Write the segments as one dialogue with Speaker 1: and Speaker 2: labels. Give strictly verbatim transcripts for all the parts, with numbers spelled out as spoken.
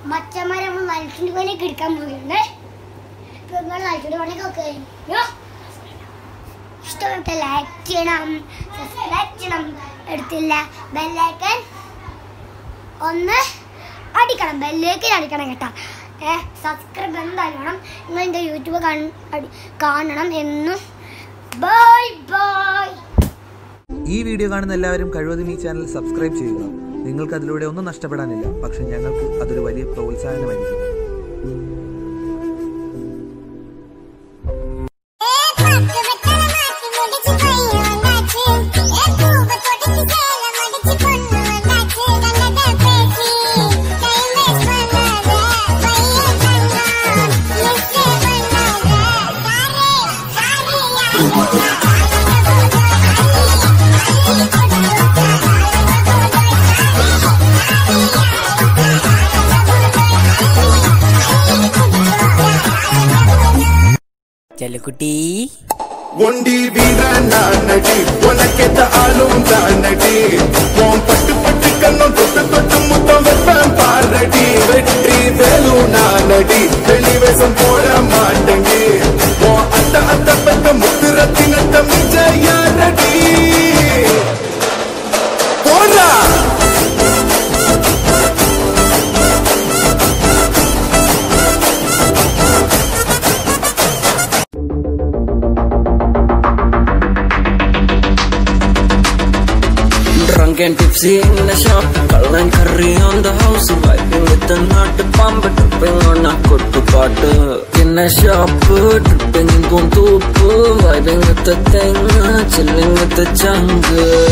Speaker 1: മച്ചന്മാരെ നമ്മൾ നൈറ്റിന്റെ പണിയൊക്കെ എടുക്കാൻ പോവുകയാണ്. ഇപ്പൊ നിങ്ങൾ നൈറ്റിന്റെ പണിയൊക്കെ കഴിഞ്ഞു. ഇഷ്ടപ്പെട്ട ലൈക്ക് ചെയ്യണം, സബ്സ്ക്രൈബ് ചെയ്യണം, എടുത്തില്ല ബെല്ലൈക്കൻ ഒന്ന് അടിക്കണം, ബെല്ലൈക്കൻ അടിക്കണം കേട്ടോ. ഏഹ് സബ്സ്ക്രൈബ് എന്തായാലും വേണം. നിങ്ങൾ എൻ്റെ യൂട്യൂബ് കാണണം എന്നും. Bye bye.
Speaker 2: ഈ വീഡിയോ കാണുന്ന എല്ലാവരും കഴിവതും ഈ ചാനൽ സബ്സ്ക്രൈബ് ചെയ്യുക. നിങ്ങൾക്ക് അതിലൂടെ ഒന്നും നഷ്ടപ്പെടാനില്ല, പക്ഷെ ഞങ്ങൾക്ക് അതൊരു വലിയ പ്രോത്സാഹനമായിരിക്കും.
Speaker 3: ചെല്ലുകുട്ടി
Speaker 4: ஒண்டி வீரன் நடி உனக்கேத்த ஆளும் தான் நடி உன் பட்டு பட்டு கண்ணும் தொட்டு தொட்டு முத்தம் வைப்பேன் பாரடி வெற்றி வேலும் நான் நடி வெளிவேசம் போட மாட்டேங்கி உன் அத்த அத்த பத்த முத்து ரத்தினத்த விஜயா நடி போடா.
Speaker 3: Drunk and tipsy in the shop, cull and curry on the house, vibing with the nut pump, tripping on a kuttu paatu. In the shop, tripping in Guntup, vibing with the thing, chilling with the chunk.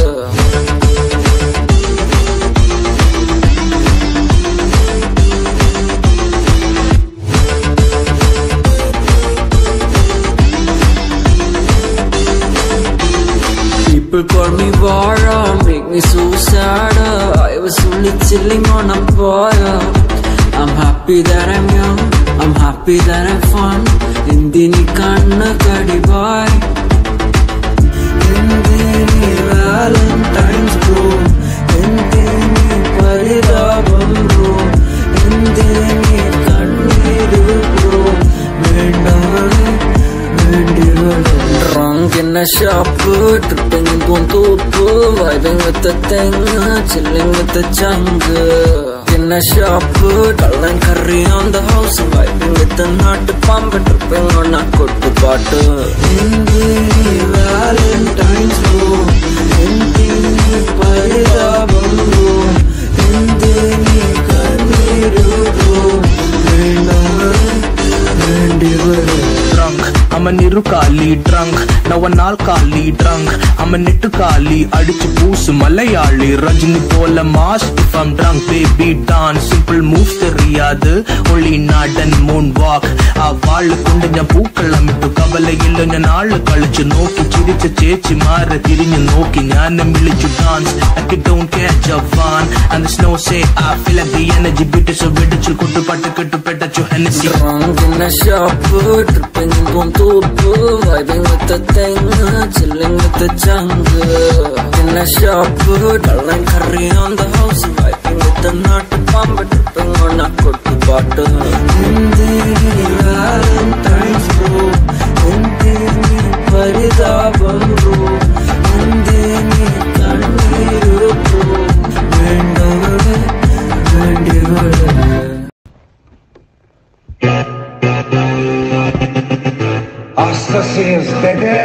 Speaker 3: People call me Vara, make me so sad. I was only chilling on a boy. I'm happy that I'm young, I'm happy that I'm fun. Indini kanna kadi boy, Indini Valentine's bro, Indini paridabam bro, Indini kanniru bro, vendavale vendivale. Drunk in a shop, tripping in Guntup, vibing with the thing, chilling with the chunk. In a shop, cull and curry on the house, vibing with the nut pump, tripping on a kuttu paatu. Indini Valentine's bro, Indini paridabam bro, Indini kanniru bro, vendavale vendivale.
Speaker 5: Drunk, I'm a nirukali drunk, now an alkali drunk, I'm a nittukali, adichu poosu malayali, Rajini pola mask if I'm drunk, baby dance, simple moves theriyadu, only nod and moonwalk, aa vaalu kondu njan pookalam ittu kavalayilla njan naalu kalichu nokki chiricha chechi maara thirinju nokki njanam milichu dance, like it don't catch a fun, and the snow say I feel like the energy bitter so vidichu kuttu pattu kettu petachu Hennessy.
Speaker 3: Drunk in a shop, tripping in Guntup, vibing with the thing, chilling with the chunk. In a shop, cull and curry on the house, vibing with the nut pump, tripping on a kuttu paatu. Indini Valentine's bro, Indini paridabam bro, Indini kanniru bro, vendavale vendivale.
Speaker 4: Hastasıyız dede.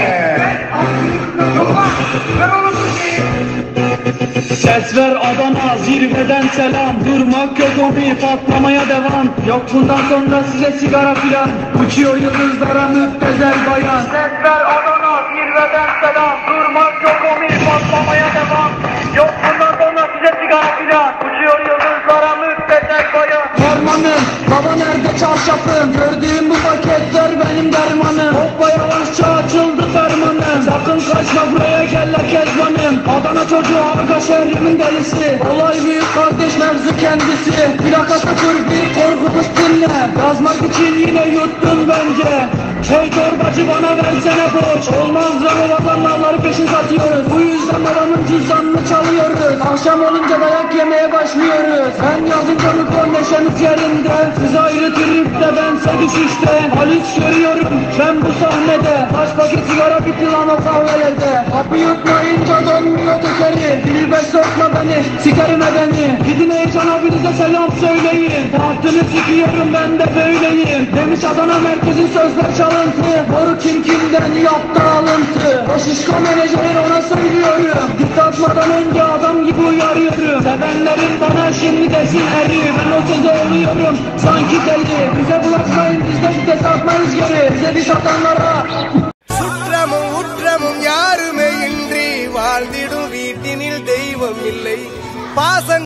Speaker 6: Ses ver Adana, zirveden selam. Durmak yok hobi, patlamaya devam. Yok bundan sonra size sigara filan. Uçuyor yıldızlara müptezel bayan. Ses ver Adana, zirveden selam. Durmak yok hobi, patlamaya devam. Yok bundan sonra size sigara filan. Uçuyor yıldızlara müptezel bayan. Harmanım, baba nerede çarşafım? Gördüğüm bu paketler benim dermanım. Hoppa yavaşça açıldı fermanım. Sakın kaçma buraya gel la kezbanım. Adana çocuğu arka şehrimin delisi. Olay büyük kardeş mevzu kendisi. Plaka sıfır bir korkutmuş dinle. Yazmak için yine yuttun bence. Hey torbacı bana versene borç. Olmaz lan vatanlarları peşin satıyoruz. Bu yüzden babamın cüzdanını çalıyoruz. Akşam olunca dayak yemeye başlıyoruz. Ben yazınca mutlu neşemiz yerinde. Siz ayrı tripte bense düşüşte. Halis görüyorum ben bu sahnede. Kaç paket sigara bitti lan o kahvelerde. Kapı yutmayınca donmuyor tekeri. Dilbe sokma beni sikerim edeni. Gidin Heyecan abinize selam söyleyin. Tahtını sikiyorum ben de böyleyim. Demiş Adana merkezin sözler çalıntı. Boru kim kimden yaptı alıntı. O şişko menajerin ona söylüyorum. Dik atmadan önce adam gibi uyarıyorum. Sevenlerin bana şimdi desin eri. Ben o söze oluyorum sanki deli. Bize bulaşmayın biz de vites atmayız geri. Bize bir satanlara
Speaker 7: சுற்றமும் உற்றமும் யாருமே இன்றி வாழ்ந்திடும் வீட்டினில் தெய்வம் இல்லை பாசம்